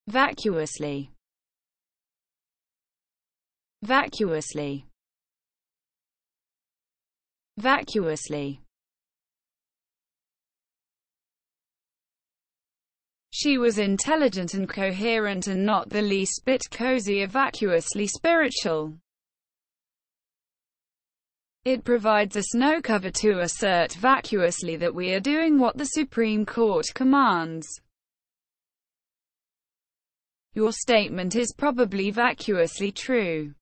vacuously, vacuously, vacuously. She was intelligent and coherent and not the least bit cozy or vacuously spiritual. It provides us no cover to assert vacuously that we are doing what the Supreme Court commands. Your statement is probably vacuously true.